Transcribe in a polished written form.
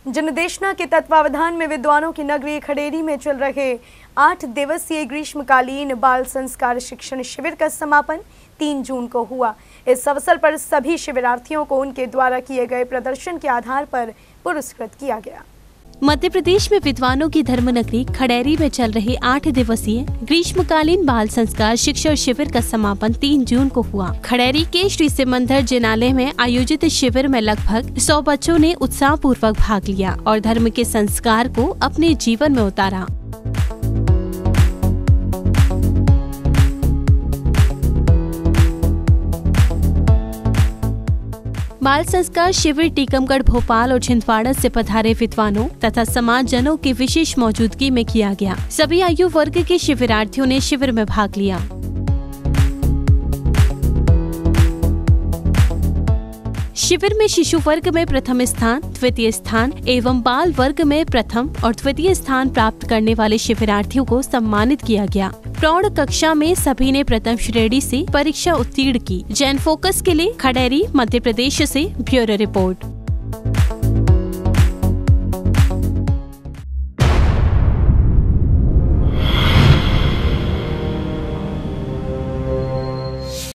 जनदेशना के तत्वावधान में विद्वानों की नगरी खडेरी में चल रहे 8 दिवसीय ग्रीष्मकालीन बाल संस्कार शिक्षण शिविर का समापन 3 जून को हुआ। इस अवसर पर सभी शिविरार्थियों को उनके द्वारा किए गए प्रदर्शन के आधार पर पुरस्कृत किया गया। मध्य प्रदेश में विद्वानों की धर्मनगरी खडेरी में चल रहे 8 दिवसीय ग्रीष्मकालीन बाल संस्कार शिक्षण शिविर का समापन 3 जून को हुआ। खडेरी के श्री सिमंदर जिनालय में आयोजित शिविर में लगभग 100 बच्चों ने उत्साह पूर्वक भाग लिया और धर्म के संस्कार को अपने जीवन में उतारा। बाल संस्कार शिविर टीकमगढ़, भोपाल और छिंदवाड़ा से पधारे विद्वानों तथा समाजजनों की विशेष मौजूदगी में किया गया। सभी आयु वर्ग के शिविरार्थियों ने शिविर में भाग लिया। शिविर में शिशु वर्ग में प्रथम स्थान, द्वितीय स्थान एवं बाल वर्ग में प्रथम और द्वितीय स्थान प्राप्त करने वाले शिविरार्थियों को सम्मानित किया गया। प्रौढ़ कक्षा में सभी ने प्रथम श्रेणी से परीक्षा उत्तीर्ण की। जैन फोकस के लिए खडेरी, मध्य प्रदेश से ब्यूरो रिपोर्ट।